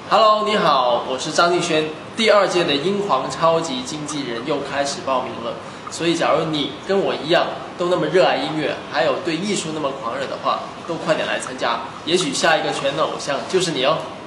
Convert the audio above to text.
Hello， 你好，我是张敬轩。第2届的英皇超级经纪人又开始报名了，所以假如你跟我一样都那么热爱音乐，还有对艺术那么狂热的话，都快点来参加，也许下一个全能偶像就是你哦。